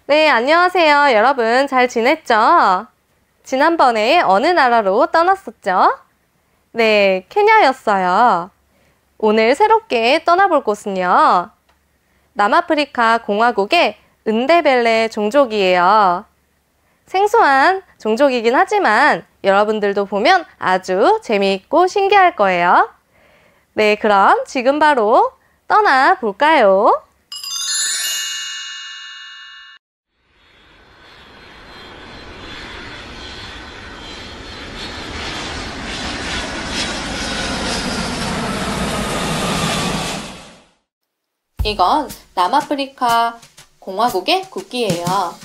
네, 안녕하세요. 여러분 잘 지냈죠? 지난번에 어느 나라로 떠났었죠? 네, 케냐였어요. 오늘 새롭게 떠나볼 곳은요. 남아프리카 공화국의 은데벨레 종족이에요. 생소한 종족이긴 하지만 여러분들도 보면 아주 재미있고 신기할 거예요. 네, 그럼 지금 바로 떠나볼까요? 이건 남아프리카 공화국의 국기예요.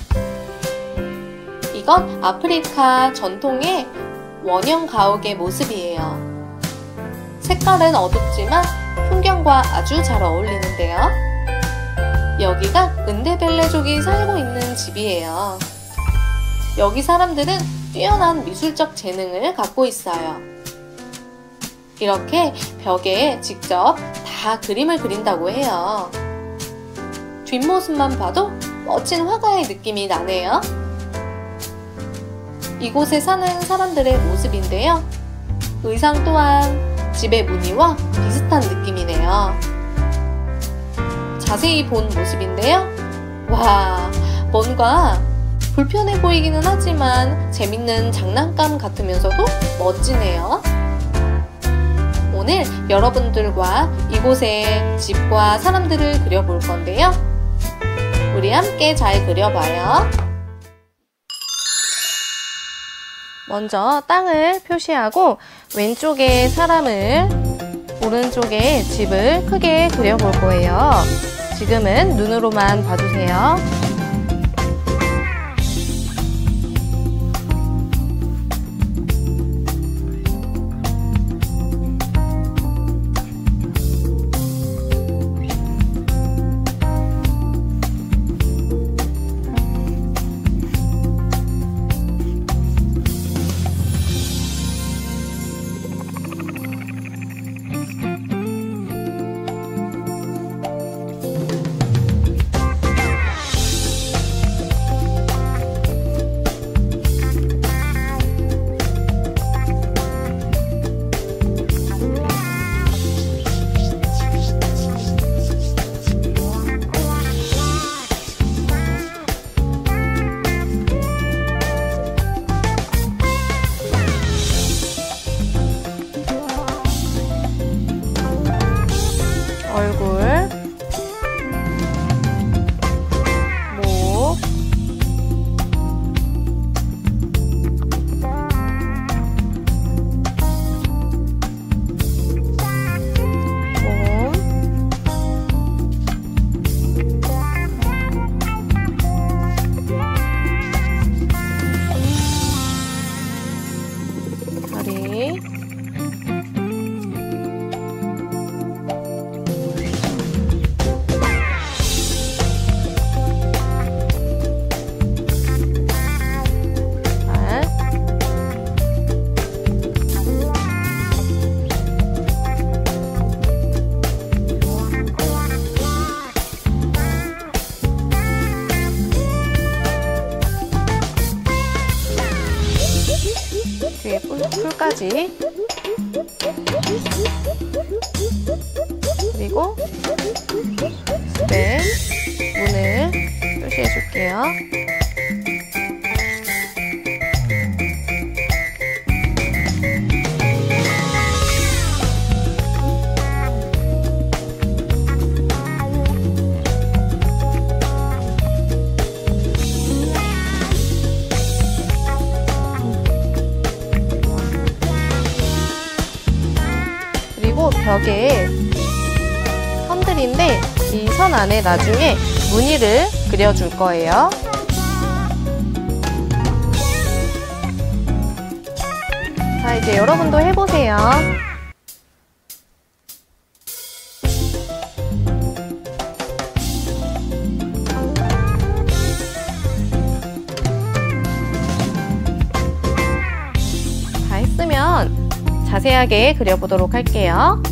이건 아프리카 전통의 원형 가옥의 모습이에요. 색깔은 어둡지만 풍경과 아주 잘 어울리는데요. 여기가 은데벨레족이 살고 있는 집이에요. 여기 사람들은 뛰어난 미술적 재능을 갖고 있어요. 이렇게 벽에 직접 다 그림을 그린다고 해요. 뒷모습만 봐도 멋진 화가의 느낌이 나네요. 이곳에 사는 사람들의 모습인데요. 의상 또한 집의 무늬와 비슷한 느낌이네요. 자세히 본 모습인데요. 와, 뭔가 불편해 보이기는 하지만 재밌는 장난감 같으면서도 멋지네요. 오늘 여러분들과 이곳의 집과 사람들을 그려볼 건데요. 우리 함께 잘 그려봐요. 먼저 땅을 표시하고 왼쪽에 사람을, 오른쪽에 집을 크게 그려볼 거예요. 지금은 눈으로만 봐주세요. 얼굴, 목, 몸, 다리, 뒤에 풀까지, 그리고 네, 문을 표시해 줄게요. 벽에 선들인데 이 선 안에 나중에 무늬를 그려줄 거예요. 자, 이제 여러분도 해보세요. 다 했으면 자세하게 그려보도록 할게요.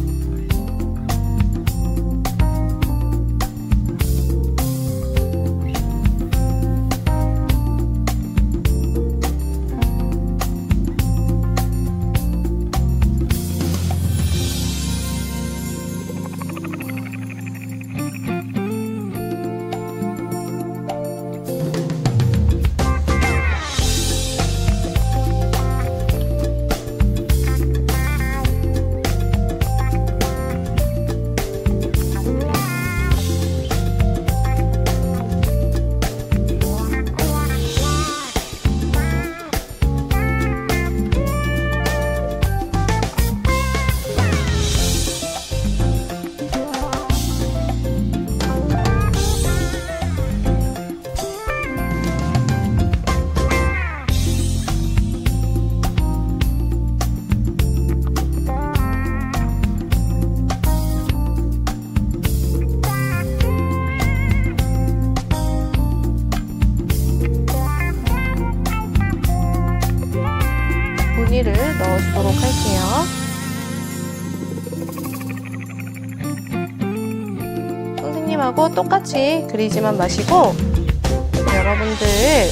선생님하고 똑같이 그리지만 마시고 여러분들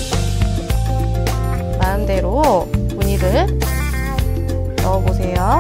마음대로 무늬를 넣어보세요.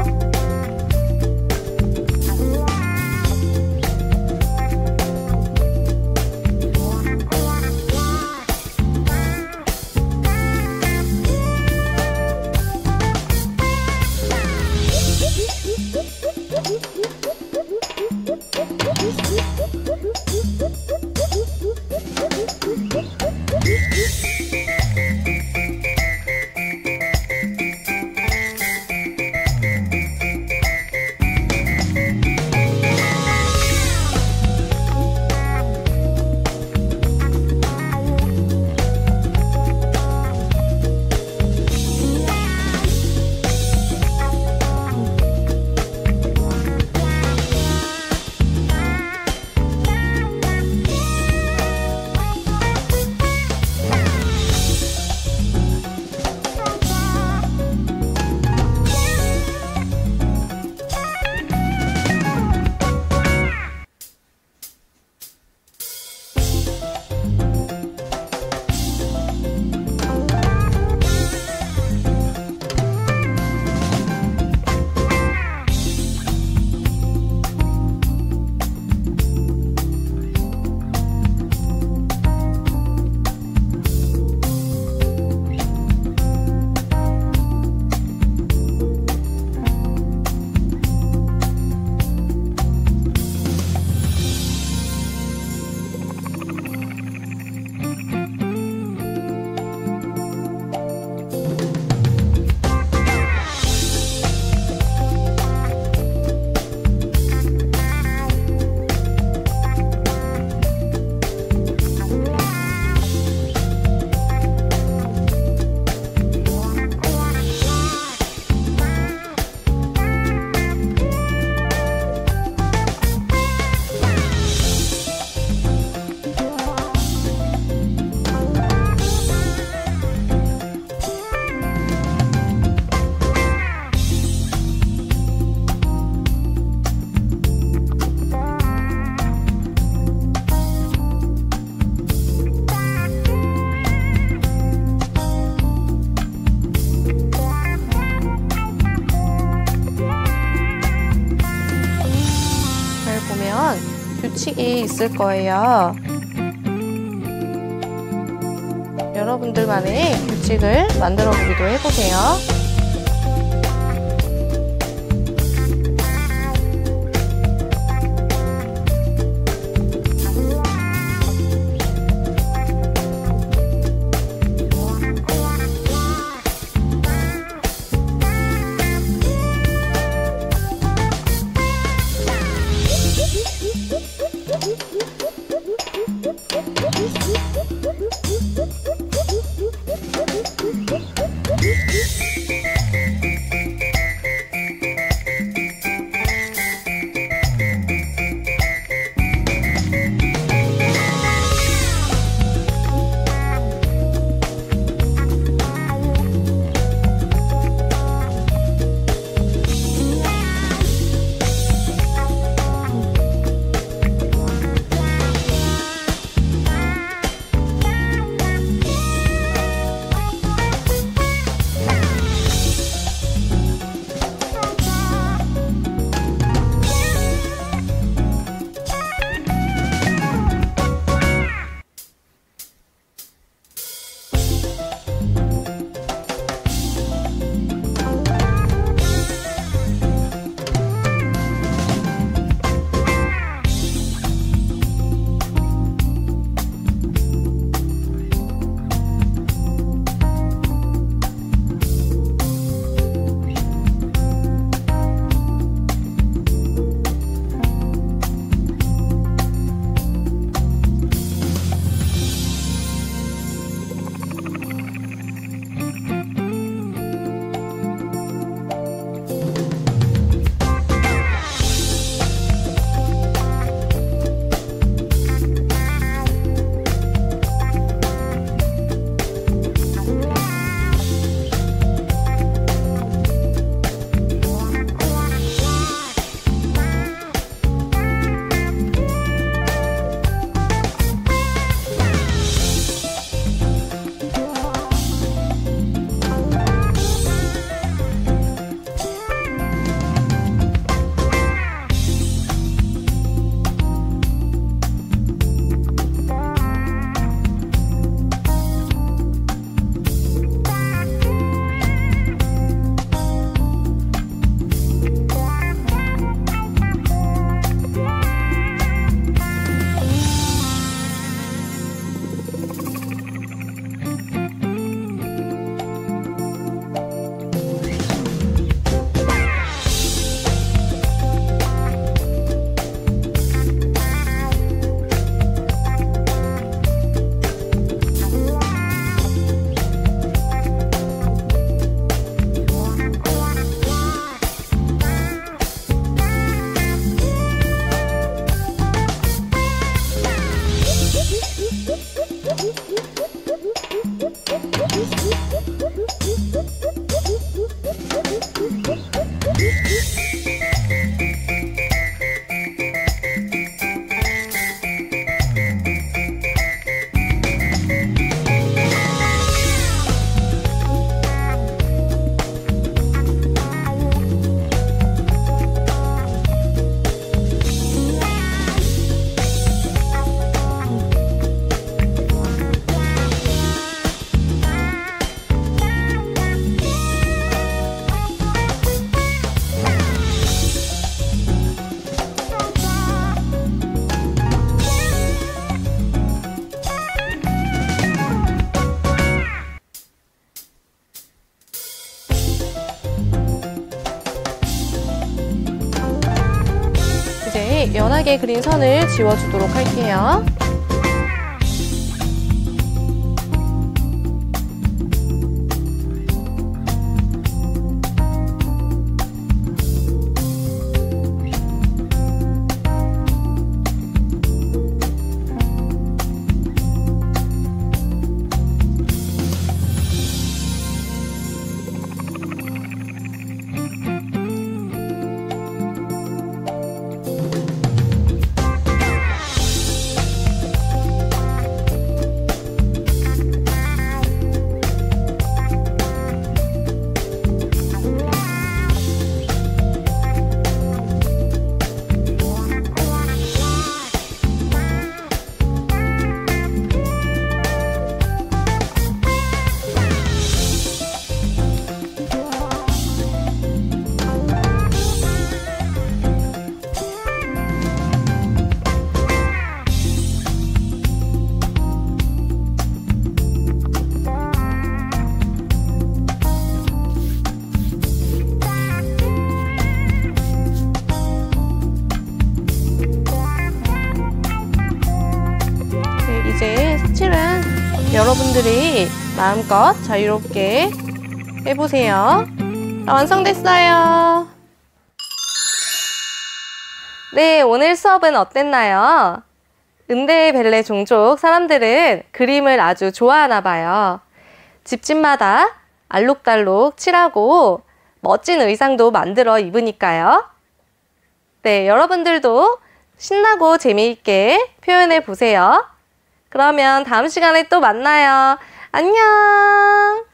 규칙이 있을 거예요. 여러분들만의 규칙을 만들어 보기도 해보세요. 이렇게 연하게 그린 선을 지워주도록 할게요. 이제 색칠은 여러분들이 마음껏 자유롭게 해보세요. 완성됐어요. 네, 오늘 수업은 어땠나요? 은대벨레 종족 사람들은 그림을 아주 좋아하나 봐요. 집집마다 알록달록 칠하고 멋진 의상도 만들어 입으니까요. 네, 여러분들도 신나고 재미있게 표현해 보세요. 그러면 다음 시간에 또 만나요. 안녕!